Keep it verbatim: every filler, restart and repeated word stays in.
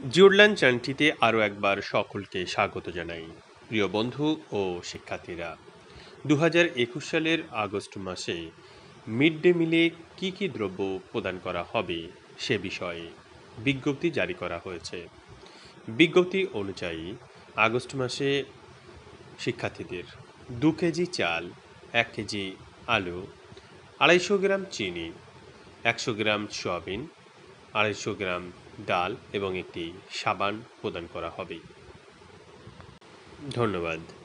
জিওরল্যান চ্যানেলটিতে আরও একবার সকলকে স্বাগত জানাই। প্রিয় বন্ধু ও শিক্ষার্থীরা, দু হাজার একুশ সালের আগস্ট মাসে মিড ডে মিলে কী কী দ্রব্য প্রদান করা হবে সে বিষয়ে বিজ্ঞপ্তি জারি করা হয়েছে। বিজ্ঞপ্তি অনুযায়ী আগস্ট মাসে শিক্ষার্থীদের দু কেজি চাল, এক কেজি আলু, আড়াইশো গ্রাম চিনি, একশো গ্রাম সয়াবিন, আড়াইশো গ্রাম ডাল এবং একটি সাবান প্রদান করা হবে। ধন্যবাদ।